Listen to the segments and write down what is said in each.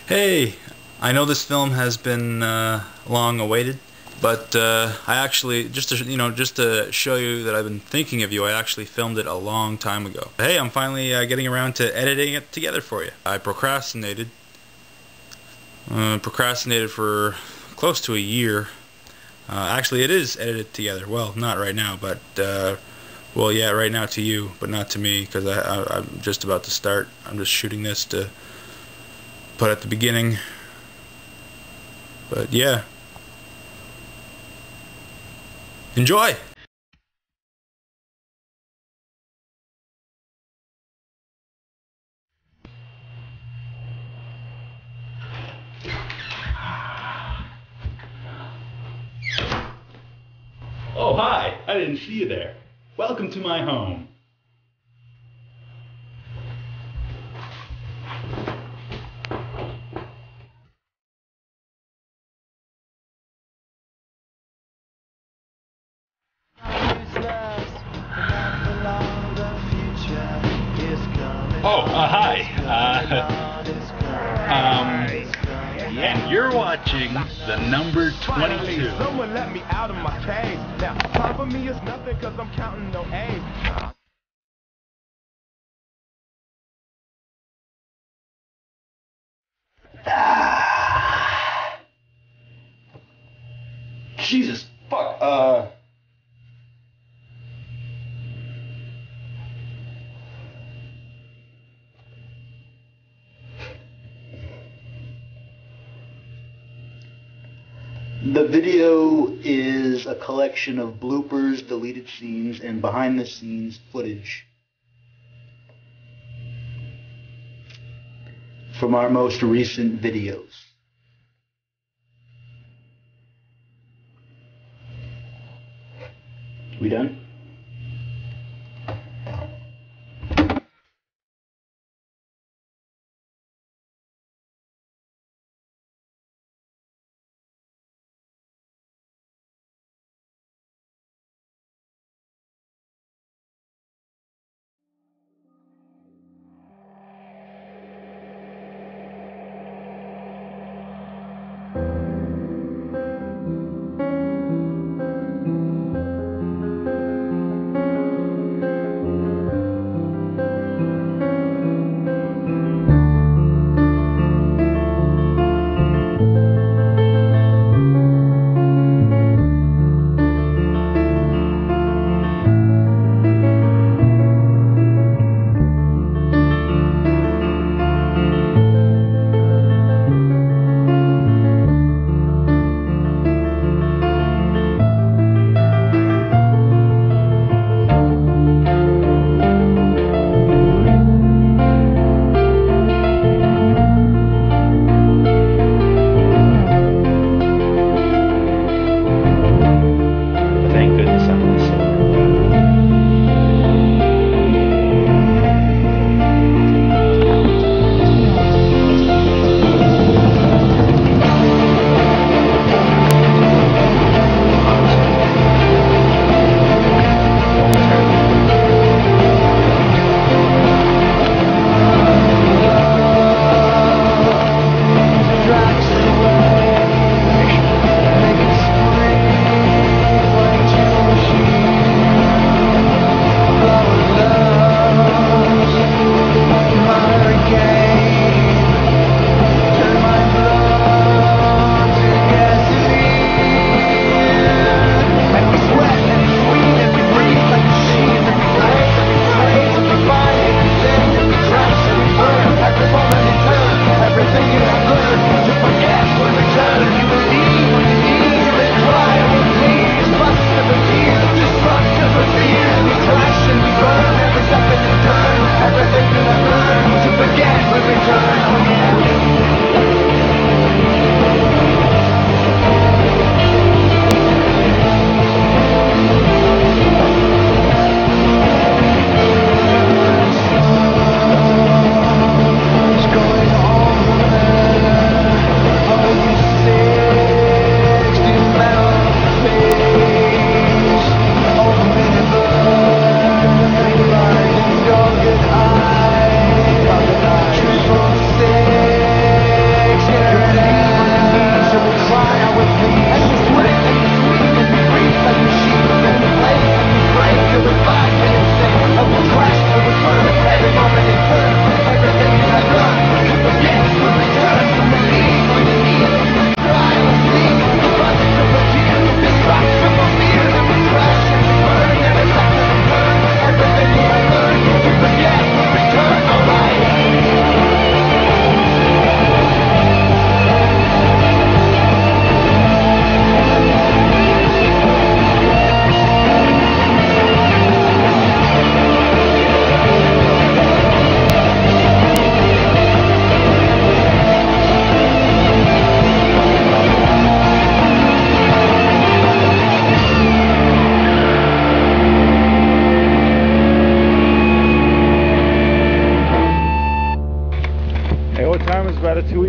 Hey, I know this film has been long awaited, but I actually just to show you that I've been thinking of you, I actually filmed it a long time ago. Hey, I'm finally getting around to editing it together for you. I procrastinated for close to a year. Actually, it is edited together. Well, not right now, but well, yeah, right now to you, but not to me because I'm just about to start. I'm just shooting this to put at the beginning. But yeah, enjoy! Oh, hi! I didn't see you there. Welcome to my home. Oh, hi. And you're watching the number 22. Someone let me out of my cage. Now, time for me is nothing cause I'm counting no A's. Jesus, fuck, The video is a collection of bloopers, deleted scenes, and behind the scenes footage from our most recent videos. We done?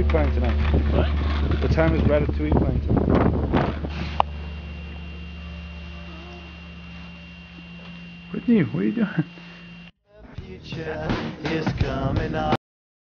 Ratatouille playing tonight? What? What time is Ratatouille playing tonight? Whitney, what are you doing? Future is coming up.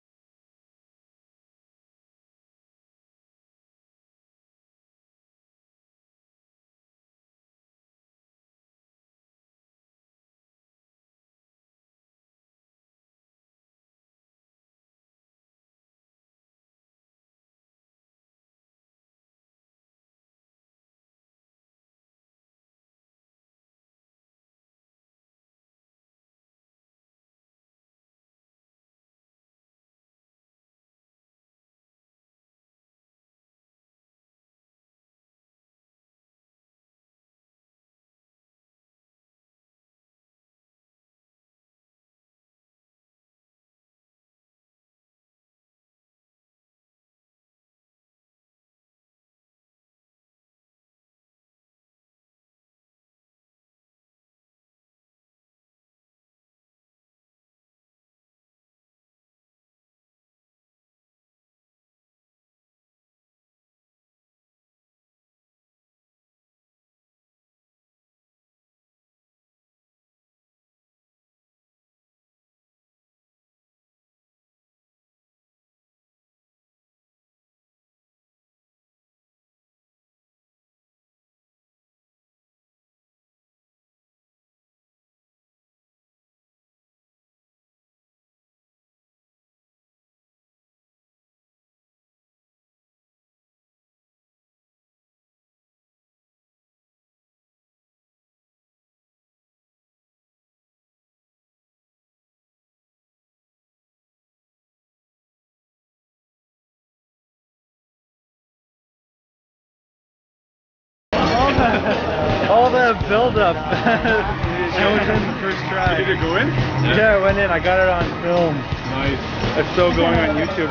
All that build-up. It was in the first try. Did it go in? Yeah, it went in. I got it on film. Nice. It's still going on YouTube.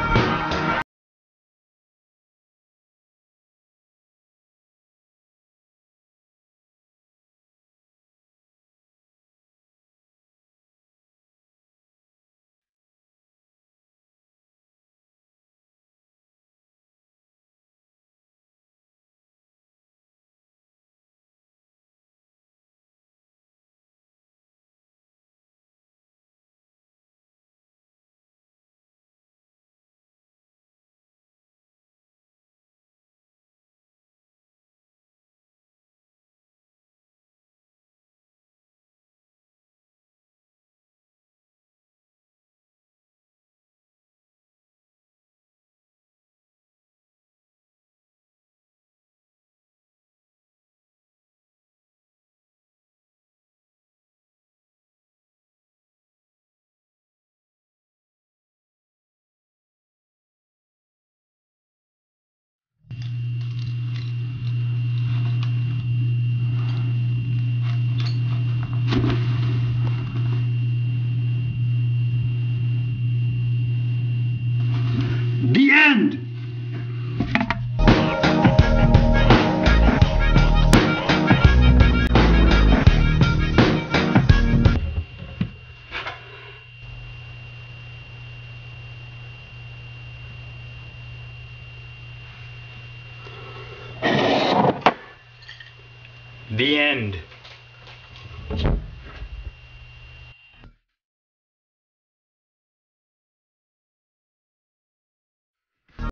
The end! The end.